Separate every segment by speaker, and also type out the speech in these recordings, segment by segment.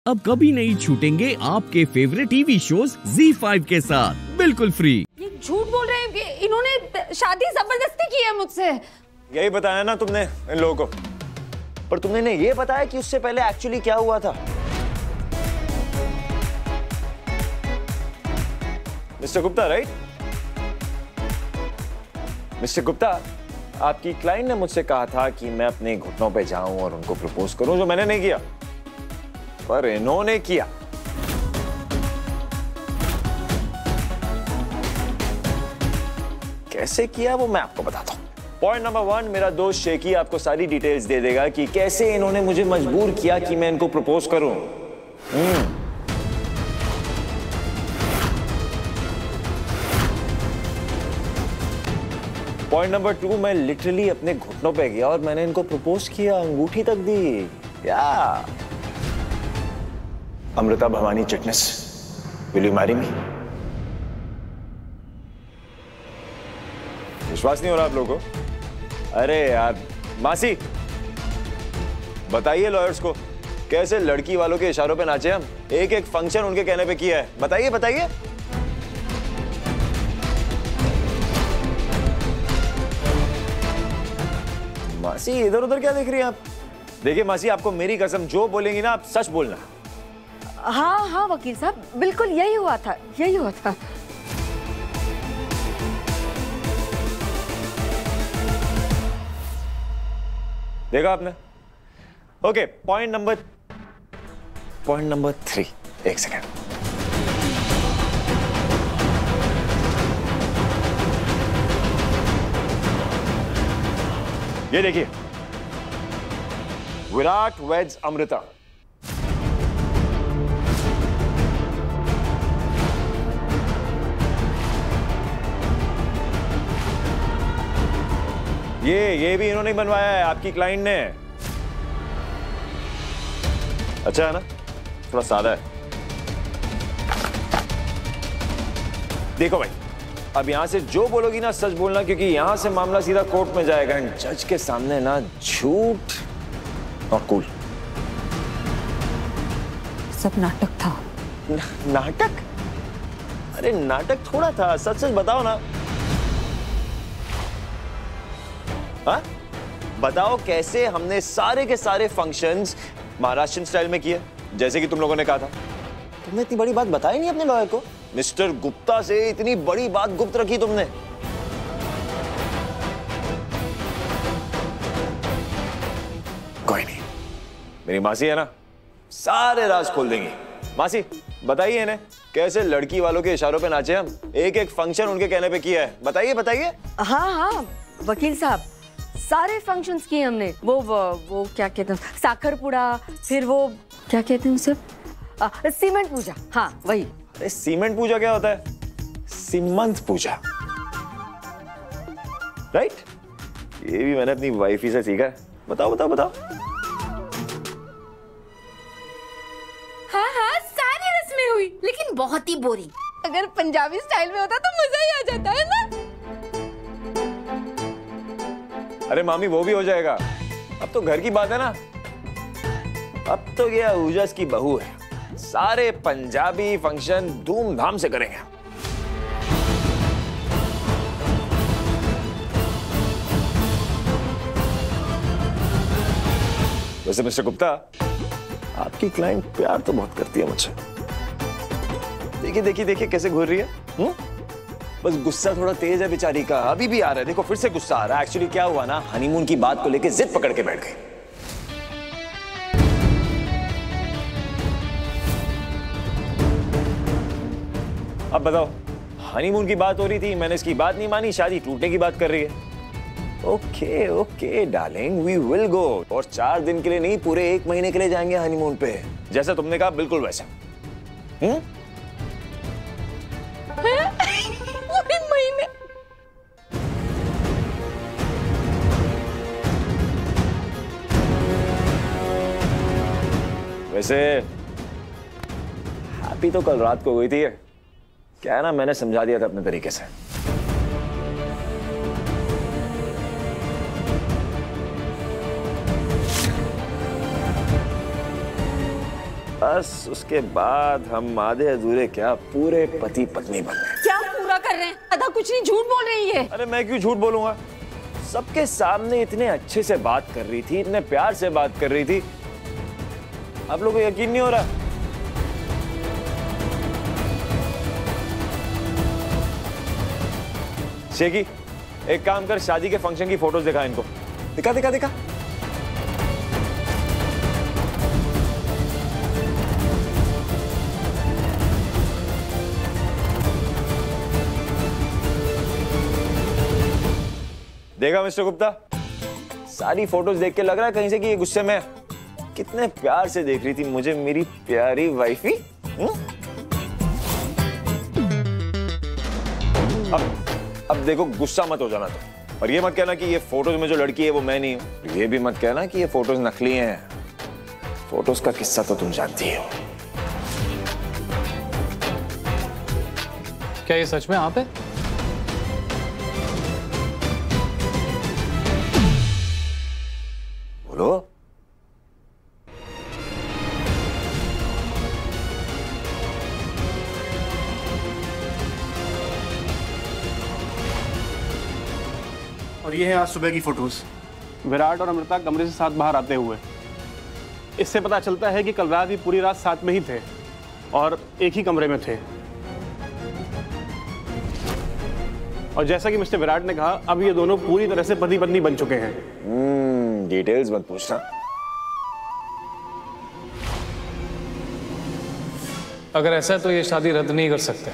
Speaker 1: अब कभी नहीं छूटेंगे आपके फेवरेट टीवी शोज ZEE5 के साथ बिल्कुल फ्री।
Speaker 2: ये झूठ बोल रहे हैं कि इन्होंने शादी जबरदस्ती की है मुझसे।
Speaker 3: यही बताया ना तुमने इन लोगों को, पर तुमने इन्हें ये बताया कि उससे पहले एक्चुअली क्या हुआ था? Mister Gupta, right? Mister Gupta, आपकी क्लाइंट ने मुझसे कहा था कि मैं अपने घुटनों पे जाऊं और उनको प्रपोज करूं, जो मैंने नहीं किया, पर इन्होंने किया। कैसे किया वो मैं आपको बताता हूं। पॉइंट नंबर 1, मेरा दोस्त शेकी आपको सारी डिटेल्स दे देगा कि कैसे इन्होंने मुझे मजबूर किया कि मैं इनको प्रपोज करूं। पॉइंट नंबर 2, मैं लिटरली अपने घुटनों पे गया और मैंने इनको प्रपोज किया, अंगूठी तक दी। या Amrita Bhavani Chitnis, will you marry me? विश्वास नहीं हो रहा आप लोगों को? अरे यार मासी, बताइए लॉयर्स को कैसे लड़की वालों के इशारों पे नाचे हम। एक एक फंक्शन उनके कहने पे किया है। बताइए बताइए। मासी इधर उधर क्या देख रही हैं आप? देखिए मासी, आपको मेरी कसम, जो बोलेंगी ना आप सच बोलना।
Speaker 2: हाँ हाँ वकील साहब, बिल्कुल यही हुआ था, यही हुआ था।
Speaker 3: देखा आपने? Okay, point number 3। एक सेकेंड। ये देखिए, विराट वेड्स अमृता। ये भी इन्होंने बनवाया है, आपकी क्लाइंट ने। अच्छा है ना, थोड़ा सादा है। देखो भाई, अब यहां से जो बोलोगी ना सच बोलना, क्योंकि यहां से मामला सीधा कोर्ट में जाएगा। जज के सामने ना झूठ और कूल।
Speaker 2: सब नाटक था।
Speaker 3: नाटक? अरे नाटक थोड़ा था, सच सच बताओ ना। हाँ? बताओ कैसे हमने सारे के सारे फंक्शंस महाराष्ट्र स्टाइल में किए, जैसे कि तुम लोगों ने कहा था। तुमने इतनी बड़ी बात बताई नहीं अपने लॉयर को। मिस्टर गुप्ता से इतनी बड़ी बात गुप्त रखी तुमने। कोई नहीं, मेरी मासी है ना, सारे राज खोल देंगी। मासी बताइए इन्हें कैसे लड़की वालों के इशारों पे नाचे हम। एक एक फंक्शन उनके कहने पे किया है। बताइए बताइए।
Speaker 2: हाँ हाँ वकील साहब, सारे फंक्शंस किए हमने। वो क्या कहते हैं, साखर पुड़ा, फिर वो क्या कहते हैं उसे, सीमेंट पूजा। हाँ वही।
Speaker 3: अरे सीमेंट पूजा क्या होता है? सीमंत पूजा, राइट? ये भी मैंने अपनी वाइफी से सीखा है। बताओ बताओ बताओ।
Speaker 4: हाँ हाँ सारी रस्में हुई, लेकिन बहुत ही बोरिंग। अगर पंजाबी स्टाइल में होता तो मजा ही आ जाता है ना।
Speaker 3: अरे मामी वो भी हो जाएगा, अब तो घर की बात है ना। अब तो ये उजस की बहू है, सारे पंजाबी फंक्शन धूमधाम से करेंगे। वैसे मिस्टर गुप्ता, आपकी क्लाइंट प्यार तो बहुत करती है मुझसे। देखिए देखिए देखिए कैसे घूर रही है। बस गुस्सा थोड़ा तेज है बेचारी का, अभी भी आ रहा है। देखो फिर से गुस्सा आ रहा है। एक्चुअली क्या हुआ ना, हनीमून की बात को लेके जिद पकड़ के बैठ गई। अब बताओ, हनीमून की बात हो रही थी, मैंने इसकी बात नहीं मानी, शादी टूटने की बात कर रही है। Okay okay darling, we will go. और 4 दिन के लिए नहीं, पूरे 1 महीने के लिए जाएंगे हनीमून पे, जैसा तुमने कहा, बिल्कुल वैसा।
Speaker 4: पूरे महीने?
Speaker 3: वैसे हैप्पी तो कल रात को हुई थी। क्या है ना, मैंने समझा दिया था अपने तरीके से। बस उसके बाद हम आधे अधूरे क्या पूरे पति पत्नी बन गए।
Speaker 2: क्या पूरा कर रहे हैं? अदा कुछ नहीं, झूठ बोल रही है।
Speaker 3: अरे मैं क्यों झूठ बोलूंगा? सबके सामने इतने अच्छे से बात कर रही थी, इतने प्यार से बात कर रही थी, आप लोगों को यकीन नहीं हो रहा? शेखी, एक काम कर, शादी के फंक्शन की फोटोज दिखा इनको। दिखा दिखा दिखा। देखा मिस्टर गुप्ता, सारी फोटोज देख के लग रहा है कहीं से कि ये गुस्से में है। कितने प्यार से देख रही थी मुझे मेरी प्यारी वाइफी। अब देखो, गुस्सा मत हो जाना तुम, और ये मत कहना कि ये फोटोज में जो लड़की है वो मैं नहीं हूं। ये भी मत कहना कि ये फोटोज नकली हैं। फोटोज का किस्सा तो तुम जानती हो।
Speaker 5: क्या ये सच में आप है?
Speaker 3: बोलो।
Speaker 6: और ये है आज सुबह की फोटोज, विराट और अमृता कमरे से साथ बाहर आते हुए। इससे पता चलता है कि कल रात ही पूरी रात साथ में ही थे और एक ही कमरे में थे। और जैसा कि मिस्टर विराट ने कहा, अब ये दोनों पूरी तरह से पति पत्नी बन चुके हैं।
Speaker 3: डिटेल्स मत पूछना।
Speaker 5: अगर ऐसा है तो ये शादी रद्द नहीं कर सकते।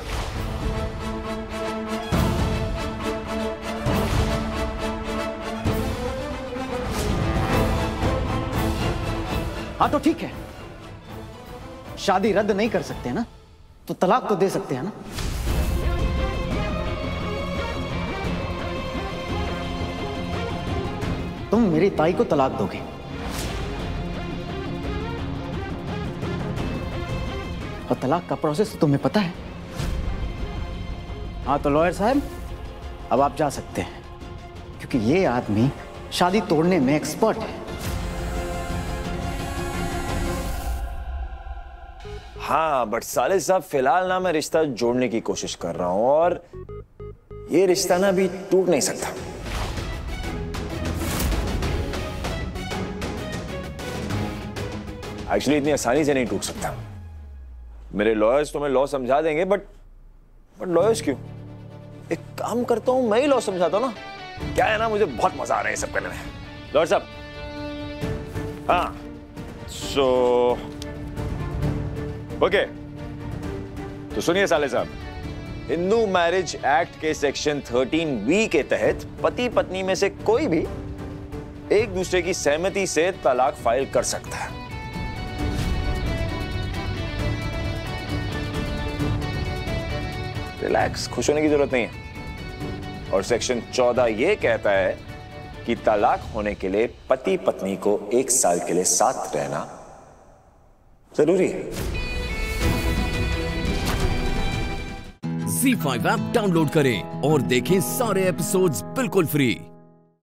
Speaker 7: हाँ तो ठीक है, शादी रद्द नहीं कर सकते ना, तो तलाक तो दे सकते हैं ना। तुम मेरी ताई को तलाक दोगे, और तलाक का प्रोसेस तो तुम्हें पता है। हाँ तो लॉयर साहब, अब आप जा सकते हैं, क्योंकि ये आदमी शादी तोड़ने में एक्सपर्ट है।
Speaker 3: हाँ, बट साले साहब फिलहाल ना मैं रिश्ता जोड़ने की कोशिश कर रहा हूं, और ये रिश्ता ना भी टूट नहीं सकता। एक्चुअली इतनी आसानी से नहीं टूट सकता। मेरे लॉयर्स तुम्हें लॉ समझा देंगे, बट लॉयर्स क्यों? एक काम करता हूं, मैं ही लॉ समझाता हूं ना। क्या है ना, मुझे बहुत मजा आ रहा है ये सब करने में। लॉयर साहब, हाँ, सो ओके, तो सुनिए साले साहब, हिंदू मैरिज एक्ट के सेक्शन 13B के तहत पति पत्नी में से कोई भी एक दूसरे की सहमति से तलाक फाइल कर सकता है। रिलैक्स, खुश होने की जरूरत नहीं है। और सेक्शन 14 यह कहता है कि तलाक होने के लिए पति पत्नी को 1 साल के लिए साथ रहना जरूरी है।
Speaker 1: ZEE5 ऐप डाउनलोड करें और देखें सारे एपिसोड्स बिल्कुल फ्री।